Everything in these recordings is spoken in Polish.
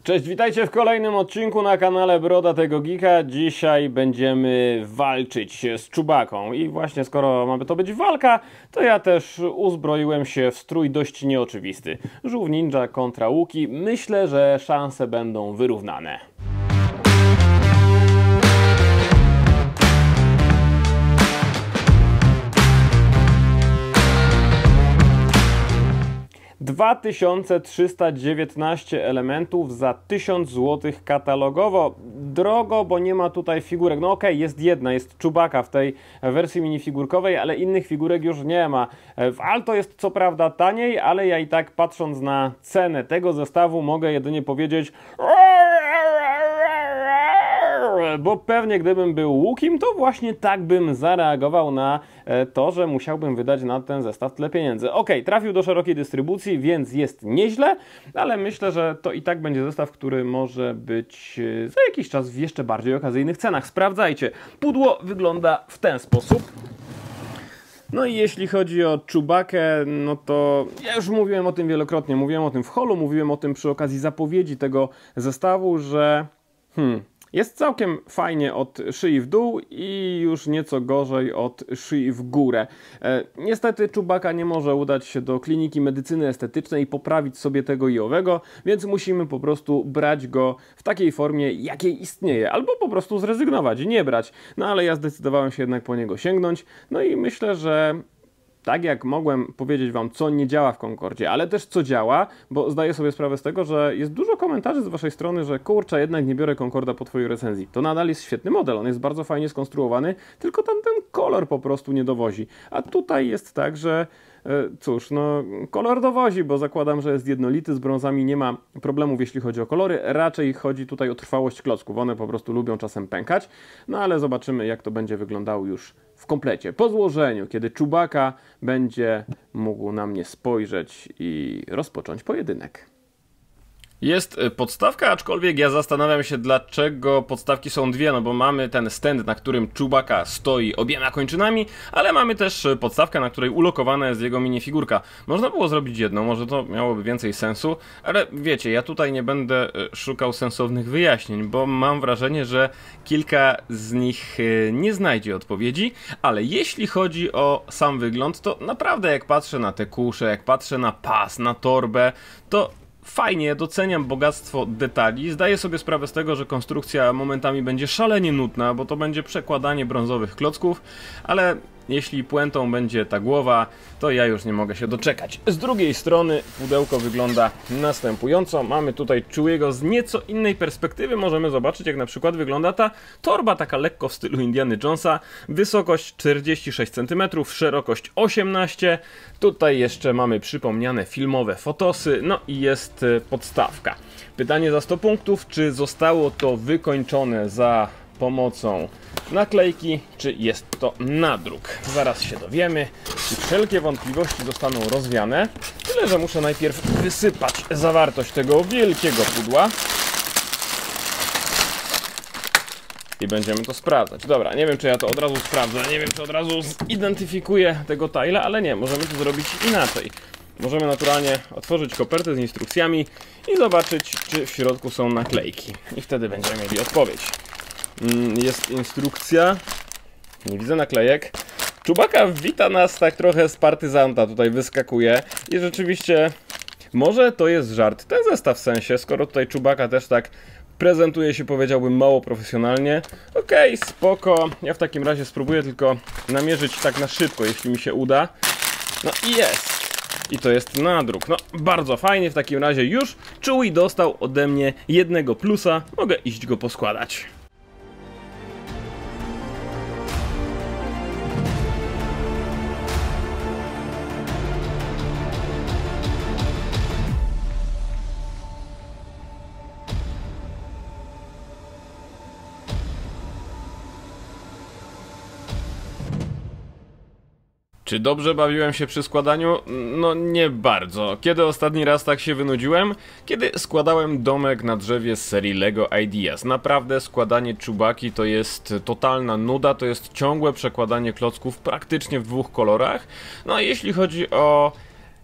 Cześć, witajcie w kolejnym odcinku na kanale Brodatego Geeka. Dzisiaj będziemy walczyć z Chewbacą i właśnie skoro ma to być walka, to ja też uzbroiłem się w strój dość nieoczywisty. Żółw ninja kontra Wookie. Myślę, że szanse będą wyrównane. $2319 elementów za 1000 zł katalogowo. Drogo, bo nie ma tutaj figurek. No okej, jest jedna, jest Chewbacca w tej wersji minifigurkowej, ale innych figurek już nie ma. W Alto jest co prawda taniej, ale ja i tak patrząc na cenę tego zestawu mogę jedynie powiedzieć, bo pewnie gdybym był Wookiem, to właśnie tak bym zareagował na to, że musiałbym wydać na ten zestaw tyle pieniędzy. Okej, trafił do szerokiej dystrybucji, więc jest nieźle, ale myślę, że to i tak będzie zestaw, który może być za jakiś czas w jeszcze bardziej okazyjnych cenach. Sprawdzajcie, pudło wygląda w ten sposób. No i jeśli chodzi o Chewbackę, no to ja już mówiłem o tym wielokrotnie, mówiłem o tym w holu, mówiłem o tym przy okazji zapowiedzi tego zestawu, że jest całkiem fajnie od szyi w dół i już nieco gorzej od szyi w górę. Niestety Chewbacca nie może udać się do kliniki medycyny estetycznej i poprawić sobie tego i owego, więc musimy po prostu brać go w takiej formie, jakiej istnieje, albo po prostu zrezygnować i nie brać. No ale ja zdecydowałem się jednak po niego sięgnąć, no i myślę, że tak jak mogłem powiedzieć wam, co nie działa w Concordzie, ale też co działa, bo zdaję sobie sprawę z tego, że jest dużo komentarzy z waszej strony, że kurczę, jednak nie biorę Concorda po twojej recenzji. To nadal jest świetny model, on jest bardzo fajnie skonstruowany, tylko tam ten kolor po prostu nie dowozi. A tutaj jest tak, że cóż, no kolor dowozi, bo zakładam, że jest jednolity, z brązami nie ma problemów jeśli chodzi o kolory, raczej chodzi tutaj o trwałość klocków, one po prostu lubią czasem pękać, no ale zobaczymy jak to będzie wyglądało już w komplecie. Po złożeniu, kiedy Chewbacca będzie mógł na mnie spojrzeć i rozpocząć pojedynek. Jest podstawka, aczkolwiek ja zastanawiam się, dlaczego podstawki są dwie, no bo mamy ten stand, na którym Chewbacca stoi obiema kończynami, ale mamy też podstawkę, na której ulokowana jest jego minifigurka. Można było zrobić jedną, może to miałoby więcej sensu, ale wiecie, ja tutaj nie będę szukał sensownych wyjaśnień, bo mam wrażenie, że kilka z nich nie znajdzie odpowiedzi, ale jeśli chodzi o sam wygląd, to naprawdę jak patrzę na te kusze, jak patrzę na pas, na torbę, to fajnie, doceniam bogactwo detali, zdaję sobie sprawę z tego, że konstrukcja momentami będzie szalenie nudna, bo to będzie przekładanie brązowych klocków, ale jeśli puentą będzie ta głowa, to ja już nie mogę się doczekać. Z drugiej strony pudełko wygląda następująco. Mamy tutaj Chewiego z nieco innej perspektywy. Możemy zobaczyć, jak na przykład wygląda ta torba, taka lekko w stylu Indiana Jonesa. Wysokość 46 cm, szerokość 18 cm. Tutaj jeszcze mamy przypomniane filmowe fotosy, no i jest podstawka. Pytanie za 100 punktów, czy zostało to wykończone za pomocą naklejki, czy jest to nadruk. Zaraz się dowiemy i wszelkie wątpliwości zostaną rozwiane. Tyle, że muszę najpierw wysypać zawartość tego wielkiego pudła i będziemy to sprawdzać. Dobra, nie wiem, czy ja to od razu sprawdzę, nie wiem, czy od razu zidentyfikuję tego tile, ale nie, możemy to zrobić inaczej. Możemy naturalnie otworzyć kopertę z instrukcjami i zobaczyć, czy w środku są naklejki. I wtedy będziemy mieli odpowiedź. Jest instrukcja, nie widzę naklejek. Chewbacca wita nas tak trochę z partyzanta, tutaj wyskakuje i rzeczywiście może to jest żart. Ten zestaw w sensie, skoro tutaj Chewbacca też tak prezentuje się, powiedziałbym, mało profesjonalnie. Okej, spoko, ja w takim razie spróbuję tylko namierzyć tak na szybko, jeśli mi się uda. No i jest! I to jest nadruk. No, bardzo fajnie, w takim razie już Chewie dostał ode mnie jednego plusa, mogę iść go poskładać. Czy dobrze bawiłem się przy składaniu? No nie bardzo. Kiedy ostatni raz tak się wynudziłem? Kiedy składałem domek na drzewie z serii LEGO Ideas. Naprawdę składanie Chewbacki to jest totalna nuda, to jest ciągłe przekładanie klocków praktycznie w dwóch kolorach. No a jeśli chodzi o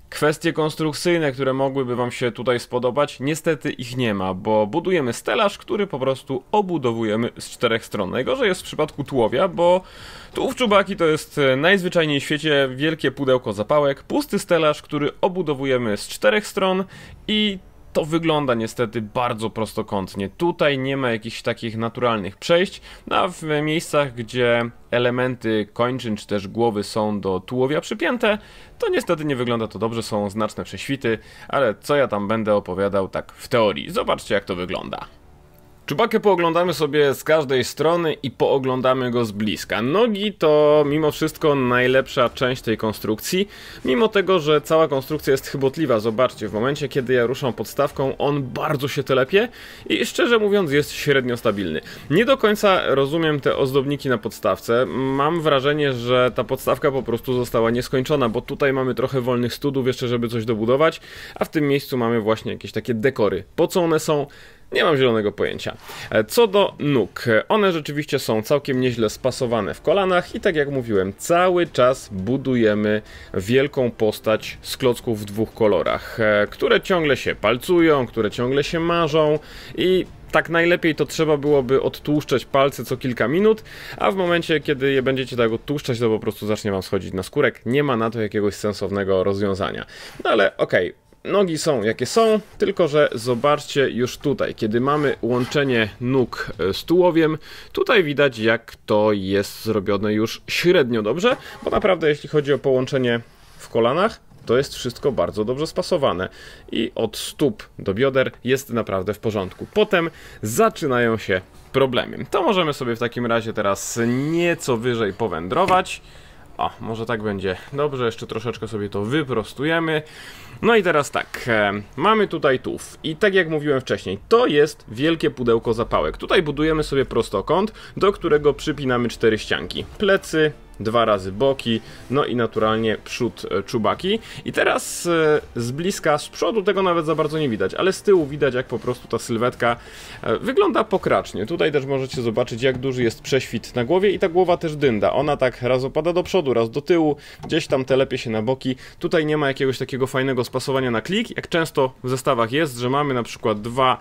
Kwestie konstrukcyjne, które mogłyby wam się tutaj spodobać, niestety ich nie ma, bo budujemy stelaż, który po prostu obudowujemy z 4 stron. Najgorzej jest w przypadku tułowia, bo tułów Chewbacki to jest najzwyczajniej w świecie wielkie pudełko zapałek, pusty stelaż, który obudowujemy z 4 stron i to wygląda niestety bardzo prostokątnie. Tutaj nie ma jakichś takich naturalnych przejść, a w miejscach, gdzie elementy kończyn czy też głowy są do tułowia przypięte, to niestety nie wygląda to dobrze, są znaczne prześwity, ale co ja tam będę opowiadał tak w teorii. Zobaczcie, jak to wygląda. Chewbackę pooglądamy sobie z każdej strony i pooglądamy go z bliska. Nogi to mimo wszystko najlepsza część tej konstrukcji, mimo tego, że cała konstrukcja jest chybotliwa. Zobaczcie, w momencie kiedy ja ruszam podstawką, on bardzo się telepie i szczerze mówiąc jest średnio stabilny. Nie do końca rozumiem te ozdobniki na podstawce. Mam wrażenie, że ta podstawka po prostu została nieskończona, bo tutaj mamy trochę wolnych studów jeszcze, żeby coś dobudować, a w tym miejscu mamy właśnie jakieś takie dekory. Po co one są? Nie mam zielonego pojęcia. Co do nóg, one rzeczywiście są całkiem nieźle spasowane w kolanach i tak jak mówiłem, cały czas budujemy wielką postać z klocków w 2 kolorach, które ciągle się palcują, które ciągle się marzą i tak najlepiej to trzeba byłoby odtłuszczać palce co kilka minut, a w momencie, kiedy je będziecie tak odtłuszczać, to po prostu zacznie wam schodzić na skórek. Nie ma na to jakiegoś sensownego rozwiązania. No ale okej. Nogi są jakie są, tylko że zobaczcie już tutaj, kiedy mamy łączenie nóg z tułowiem, tutaj widać jak to jest zrobione już średnio dobrze, bo naprawdę jeśli chodzi o połączenie w kolanach, to jest wszystko bardzo dobrze spasowane i od stóp do bioder jest naprawdę w porządku. Potem zaczynają się problemy. To możemy sobie w takim razie teraz nieco wyżej powędrować. O, może tak będzie dobrze, jeszcze troszeczkę sobie to wyprostujemy. No i teraz tak, mamy tutaj tułów i tak jak mówiłem wcześniej, to jest wielkie pudełko zapałek. Tutaj budujemy sobie prostokąt, do którego przypinamy 4 ścianki. Plecy, 2 razy boki, no i naturalnie przód Chewbacki. I teraz z bliska, z przodu tego nawet za bardzo nie widać, ale z tyłu widać jak po prostu ta sylwetka wygląda pokracznie. Tutaj też możecie zobaczyć jak duży jest prześwit na głowie i ta głowa też dynda. Ona tak raz opada do przodu, raz do tyłu, gdzieś tam telepie się na boki. Tutaj nie ma jakiegoś takiego fajnego spasowania na klik, jak często w zestawach jest, że mamy na przykład 2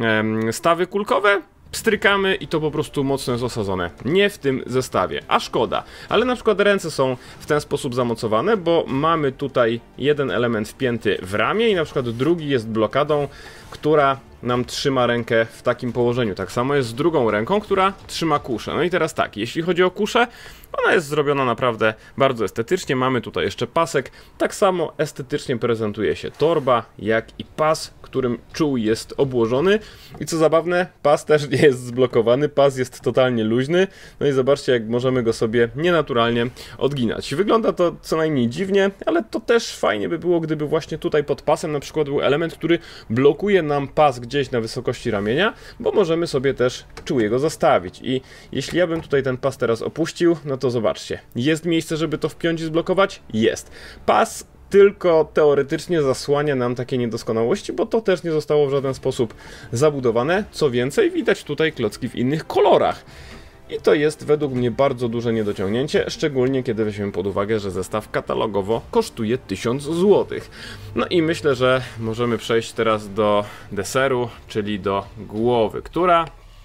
stawy kulkowe, pstrykamy i to po prostu mocno jest osadzone. Nie w tym zestawie, a szkoda. Ale na przykład ręce są w ten sposób zamocowane, bo mamy tutaj jeden element wpięty w ramię i na przykład drugi jest blokadą, która nam trzyma rękę w takim położeniu. Tak samo jest z drugą ręką, która trzyma kuszę. No i teraz tak, jeśli chodzi o kuszę, ona jest zrobiona naprawdę bardzo estetycznie. Mamy tutaj jeszcze pasek. Tak samo estetycznie prezentuje się torba, jak i pas, którym czuł jest obłożony. I co zabawne, pas też nie jest zblokowany, pas jest totalnie luźny. No i zobaczcie, jak możemy go sobie nienaturalnie odginać. Wygląda to co najmniej dziwnie, ale to też fajnie by było, gdyby właśnie tutaj pod pasem na przykład był element, który blokuje nam pas gdzieś na wysokości ramienia, bo możemy sobie też czułego zostawić. I jeśli ja bym tutaj ten pas teraz opuścił, no to zobaczcie, jest miejsce, żeby to wpiąć i zblokować? Jest. Pas tylko teoretycznie zasłania nam takie niedoskonałości, bo to też nie zostało w żaden sposób zabudowane. Co więcej, widać tutaj klocki w innych kolorach. I to jest według mnie bardzo duże niedociągnięcie, szczególnie kiedy weźmiemy pod uwagę, że zestaw katalogowo kosztuje 1000 zł. No i myślę, że możemy przejść teraz do deseru, czyli do głowy, która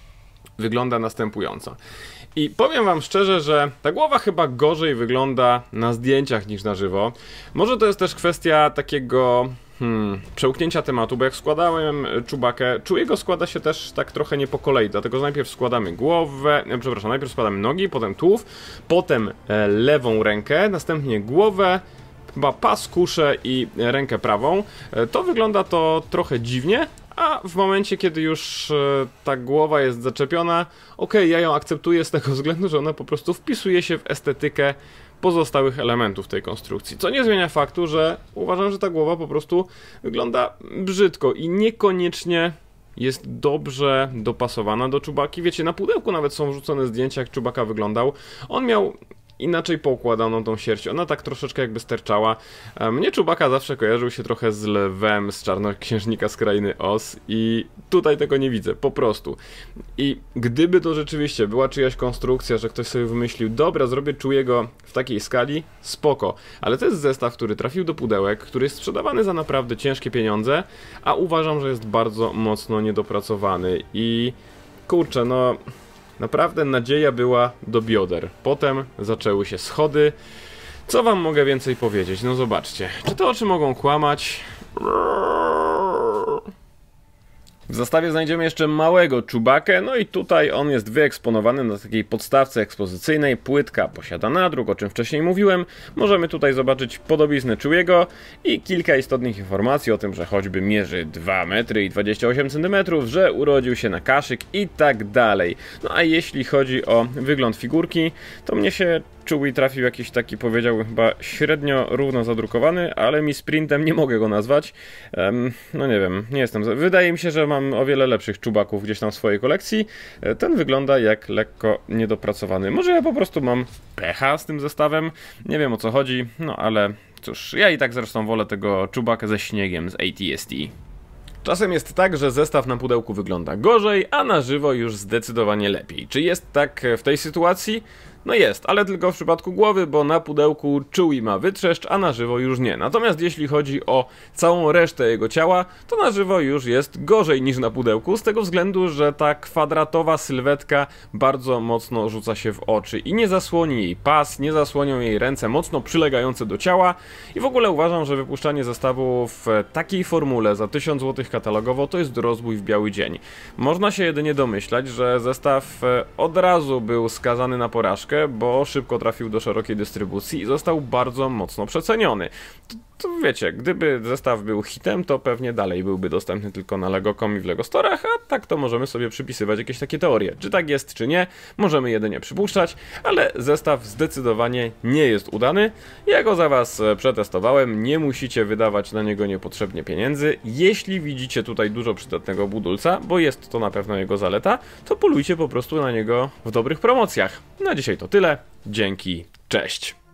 wygląda następująco. I powiem wam szczerze, że ta głowa chyba gorzej wygląda na zdjęciach niż na żywo. Może to jest też kwestia takiego przełknięcia tematu, bo jak składałem Chewbackę, Chewie'ego składa się też tak trochę nie po kolei, dlatego że najpierw składamy głowę, przepraszam, najpierw składamy nogi, potem tułów, potem lewą rękę, następnie głowę, chyba pas, kuszę i rękę prawą. To wygląda to trochę dziwnie, a w momencie, kiedy już ta głowa jest zaczepiona, okej, ja ją akceptuję z tego względu, że ona po prostu wpisuje się w estetykę pozostałych elementów tej konstrukcji. Co nie zmienia faktu, że uważam, że ta głowa po prostu wygląda brzydko i niekoniecznie jest dobrze dopasowana do Chewbacki. Wiecie, na pudełku nawet są wrzucone zdjęcia, jak Chewbacca wyglądał. On miał inaczej poukładaną tą sierść, ona tak troszeczkę jakby sterczała. Mnie Chewbacca zawsze kojarzył się trochę z lwem z Czarnoksiężnika z Krainy Oz i tutaj tego nie widzę, po prostu. I gdyby to rzeczywiście była czyjaś konstrukcja, że ktoś sobie wymyślił, dobra, zrobię Chewiego w takiej skali, spoko, ale to jest zestaw, który trafił do pudełek, który jest sprzedawany za naprawdę ciężkie pieniądze, a uważam, że jest bardzo mocno niedopracowany i kurczę, no naprawdę nadzieja była do bioder. Potem zaczęły się schody. Co wam mogę więcej powiedzieć? No zobaczcie. Czy te oczy mogą kłamać? W zestawie znajdziemy jeszcze małego Chewbackę, no i tutaj on jest wyeksponowany na takiej podstawce ekspozycyjnej. Płytka posiada nadruk, o czym wcześniej mówiłem. Możemy tutaj zobaczyć podobiznę Chewiego i kilka istotnych informacji o tym, że choćby mierzy 2 metry i 28 cm, że urodził się na Kashyyyk i tak dalej. No a jeśli chodzi o wygląd figurki, to mnie się Chewie trafił jakiś taki, powiedziałbym, chyba średnio równo zadrukowany, ale mi sprintem nie mogę go nazwać. No nie wiem, nie jestem... Wydaje mi się, że mam o wiele lepszych Chewbacków gdzieś tam w swojej kolekcji. Ten wygląda jak lekko niedopracowany. Może ja po prostu mam pecha z tym zestawem, nie wiem o co chodzi, no ale cóż, ja i tak zresztą wolę tego Chewbacca ze śniegiem z AT-ST. Czasem jest tak, że zestaw na pudełku wygląda gorzej, a na żywo już zdecydowanie lepiej. Czy jest tak w tej sytuacji? No jest, ale tylko w przypadku głowy, bo na pudełku Chewie ma wytrzeszcz, a na żywo już nie. Natomiast jeśli chodzi o całą resztę jego ciała, to na żywo już jest gorzej niż na pudełku, z tego względu, że ta kwadratowa sylwetka bardzo mocno rzuca się w oczy i nie zasłoni jej pas, nie zasłonią jej ręce mocno przylegające do ciała i w ogóle uważam, że wypuszczanie zestawu w takiej formule za 1000 zł katalogowo to jest rozbój w biały dzień. Można się jedynie domyślać, że zestaw od razu był skazany na porażkę, bo szybko trafił do szerokiej dystrybucji i został bardzo mocno przeceniony. To wiecie, gdyby zestaw był hitem, to pewnie dalej byłby dostępny tylko na Lego.com i w Lego Store'ach, a tak to możemy sobie przypisywać jakieś takie teorie. Czy tak jest, czy nie, możemy jedynie przypuszczać, ale zestaw zdecydowanie nie jest udany. Ja go za was przetestowałem, nie musicie wydawać na niego niepotrzebnie pieniędzy. Jeśli widzicie tutaj dużo przydatnego budulca, bo jest to na pewno jego zaleta, to polujcie po prostu na niego w dobrych promocjach. Na dzisiaj to tyle, dzięki, cześć!